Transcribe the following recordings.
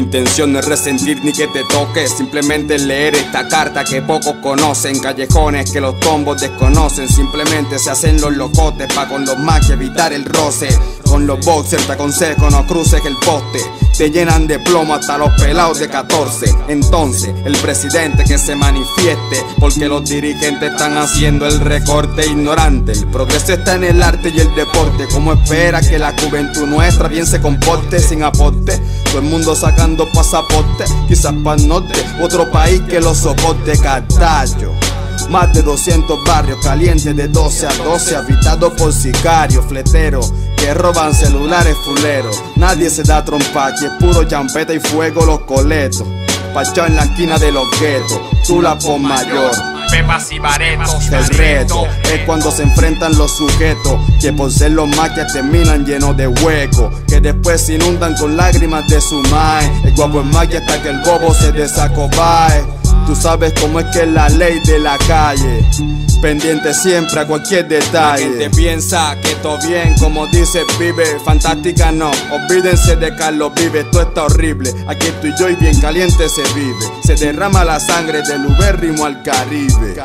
intención no es resentir ni que te toque, simplemente leer esta carta que pocos conocen. Callejones que los tombos desconocen, simplemente se hacen los locotes pa' con los más que evitar el roce. Con los boxers te aconsejo no cruces el poste, te llenan de plomo hasta los pelados de 14. Entonces el presidente que se manifieste, porque los dirigentes están haciendo el recorte ignorante. El progreso está en el arte y el deporte. ¿Cómo espera que la juventud nuestra bien se comporte sin aporte? Todo el mundo sacando pasaporte, quizás pa' norte, otro país que lo soporte. Cartacho, más de 200 barrios calientes de 12 a 12, habitados por sicarios, fleteros que roban celulares fuleros. Nadie se da trompa, que es puro champeta y fuego los coletos. Pachao en la esquina de los guetos, Tula por mayor, pepas y baretos. el reto es cuando se enfrentan los sujetos, que por ser los maquias terminan llenos de huecos, que después se inundan con lágrimas de su mae. El guapo es maquia hasta que el bobo se desacobae. Tú sabes cómo es que es la ley de la calle, pendiente siempre a cualquier detalle. La gente piensa que todo bien, como dice Vive. Fantástica no, olvídense de Carlos Vive. Esto está horrible, aquí estoy yo y bien caliente se vive. Se derrama la sangre del ubérrimo al Caribe.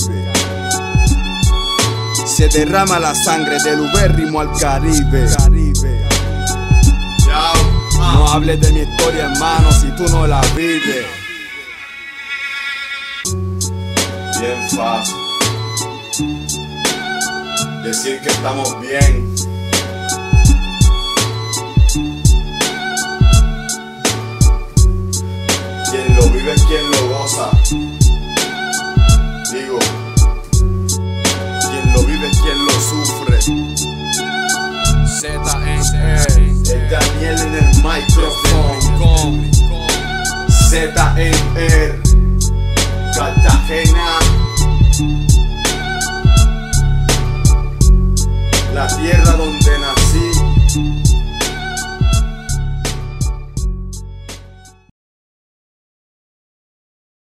Se derrama la sangre del ubérrimo al Caribe. No hables de mi historia, hermano, si tú no la vives. Bien fácil decir que estamos bien. Quien lo vive es quien lo goza. Digo, quien lo vive es quien lo sufre. Es Daniel en el micrófono. ZNR Cartagena, la tierra donde nací.